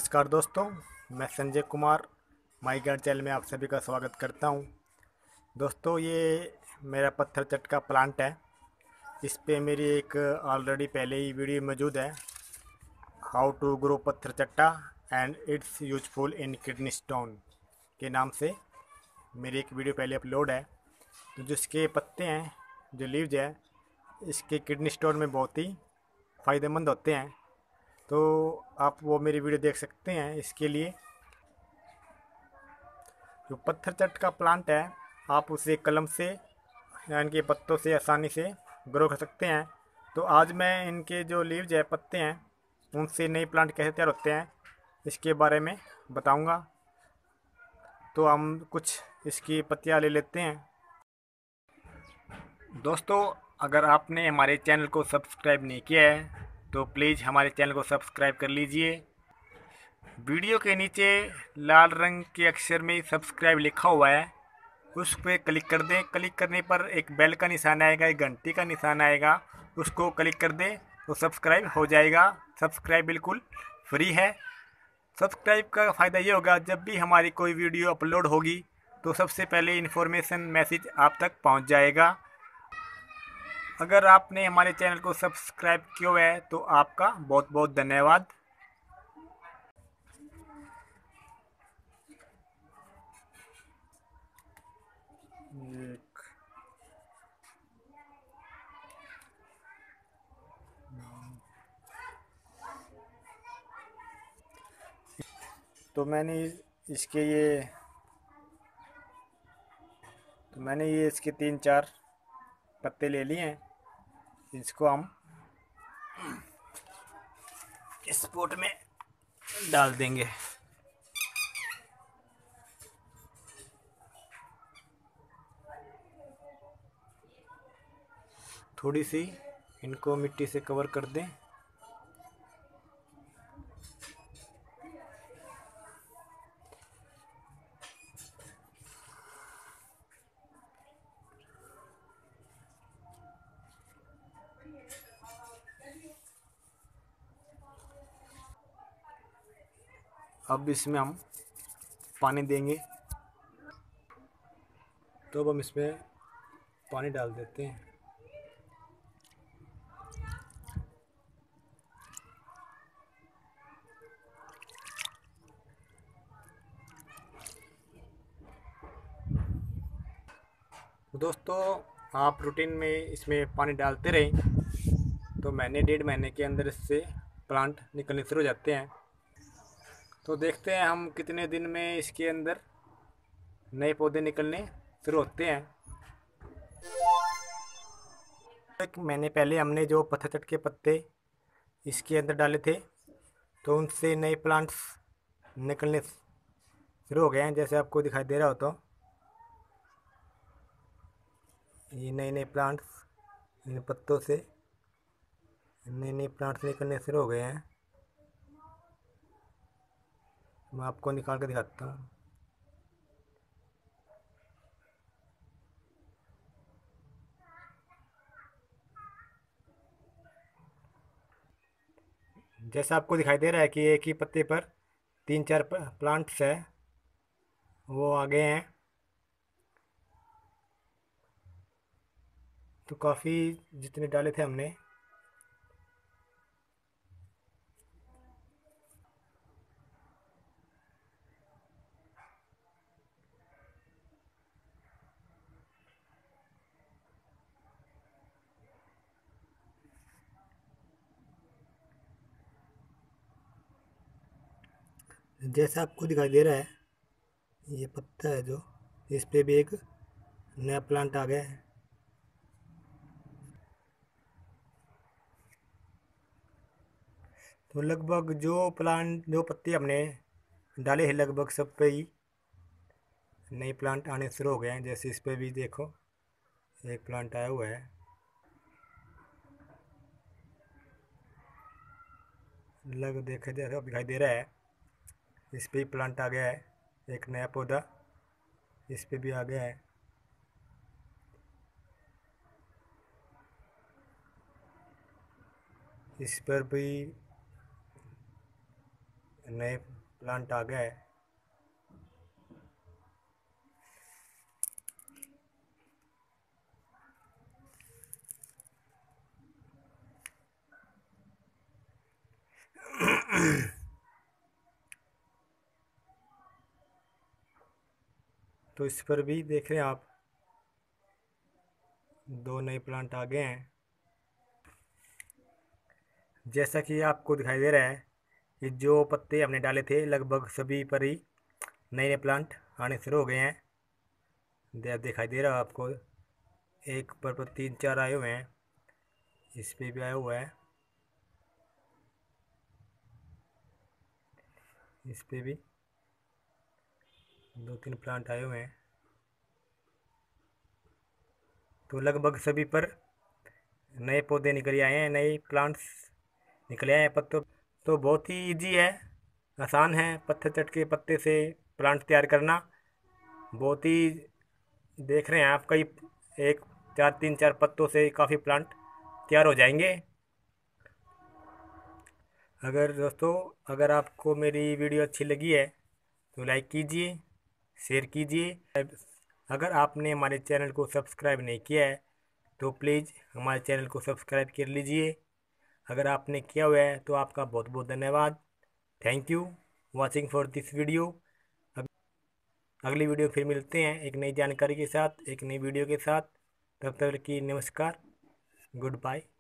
नमस्कार दोस्तों, मैं Sanjay Kumar my guard channel में आप सभी का स्वागत करता हूं। दोस्तों, ये मेरा पत्थर चट्टा प्लांट है। इस पे मेरी एक ऑलरेडी पहले ही वीडियो मौजूद है, हाउ टू ग्रो पत्थर चट्टा and it's useful in kidney stone के नाम से मेरी एक वीडियो पहले अपलोड है। तो जिसके पत्ते हैं, जो लीव्स है, इसके किडनी स्टोन में बहुत ही फ़ायदेमंद होते हैं। तो आप वो मेरी वीडियो देख सकते हैं। इसके लिए जो पत्थर चट का प्लांट है, आप उसे कलम से या इनके पत्तों से आसानी से ग्रो कर सकते हैं। तो आज मैं इनके जो लीव्स है, पत्ते हैं, उनसे नए प्लांट कैसे तैयार होते हैं इसके बारे में बताऊंगा। तो हम कुछ इसकी पत्तियां ले लेते हैं। दोस्तों, अगर आपने हमारे चैनल को सब्सक्राइब नहीं किया है तो प्लीज़ हमारे चैनल को सब्सक्राइब कर लीजिए। वीडियो के नीचे लाल रंग के अक्षर में सब्सक्राइब लिखा हुआ है, उस पर क्लिक कर दें। क्लिक करने पर एक बेल का निशान आएगा, एक घंटी का निशान आएगा, उसको क्लिक कर दें तो सब्सक्राइब हो जाएगा। सब्सक्राइब बिल्कुल फ्री है। सब्सक्राइब का फ़ायदा ये होगा, जब भी हमारी कोई वीडियो अपलोड होगी तो सबसे पहले इन्फॉर्मेशन मैसेज आप तक पहुंच जाएगा। अगर आपने हमारे चैनल को सब्सक्राइब किया है तो आपका बहुत बहुत धन्यवाद। तो मैंने इसके ये तो मैंने ये इसके 3-4 पत्ते ले लिए हैं। इसको हम इस पोट में डाल देंगे। थोड़ी सी इनको मिट्टी से कवर कर दें। अब इसमें हम पानी देंगे। तो अब हम इसमें पानी डाल देते हैं। दोस्तों, आप रूटीन में इसमें पानी डालते रहें तो महीने 1.5 महीने के अंदर इससे प्लांट निकलने शुरू हो जाते हैं। तो देखते हैं हम कितने दिन में इसके अंदर नए पौधे निकलने शुरू होते हैं। 1 महीने पहले हमने जो पत्थर के पत्ते इसके अंदर डाले थे, तो उनसे नए प्लांट्स निकलने शुरू हो गए हैं। जैसे आपको दिखाई दे रहा हो, तो ये नए नए प्लांट्स, इन पत्तों से नए नए प्लांट्स निकलने शुरू हो गए हैं। मैं आपको निकाल कर दिखाता हूँ। जैसा आपको दिखाई दे रहा है कि एक ही पत्ते पर 3-4 प्लांट्स है, वो आ गए हैं। तो काफ़ी जितने डाले थे हमने, जैसा आपको दिखाई दे रहा है, ये पत्ता है जो, इस पे भी एक नया प्लांट आ गया है। तो लगभग जो पत्ते हमने डाले हैं, लगभग सब पे ही नए प्लांट आने शुरू हो गए हैं। जैसे इस पे भी देखो, एक प्लांट आया हुआ है। देखा जैसा दिखाई दे रहा है, इस पे ही प्लांट आ गया है, एक नया पौधा इस पे भी आ गया है। इस पर भी नए प्लांट आ गया है। तो इस पर भी देख रहे हैं आप, 2 नए प्लांट आ गए हैं। जैसा कि आपको दिखाई दे रहा है, ये जो पत्ते हमने डाले थे लगभग सभी पर ही नए नए प्लांट आने शुरू हो गए हैं। दिखाई दे रहा है आपको, एक पर 3-4 आए हुए हैं, इस पे भी आया हुआ है, इस पे भी 2-3 प्लांट आए हुए हैं। तो लगभग सभी पर नए पौधे निकल आए हैं, नए प्लांट्स निकले हैं पत्तों। तो बहुत ही इजी है, आसान है पत्थर चट के पत्ते से प्लांट तैयार करना। बहुत ही देख रहे हैं आप, कई एक 3-4 पत्तों से काफ़ी प्लांट तैयार हो जाएंगे। अगर दोस्तों, अगर आपको मेरी वीडियो अच्छी लगी है तो लाइक कीजिए, शेयर कीजिए। अगर आपने हमारे चैनल को सब्सक्राइब नहीं किया है तो प्लीज़ हमारे चैनल को सब्सक्राइब कर लीजिए। अगर आपने किया हुआ है तो आपका बहुत बहुत धन्यवाद। Thank you watching for this video. अगली वीडियो फिर मिलते हैं एक नई जानकारी के साथ, एक नई वीडियो के साथ। तब तक की नमस्कार, गुड बाय।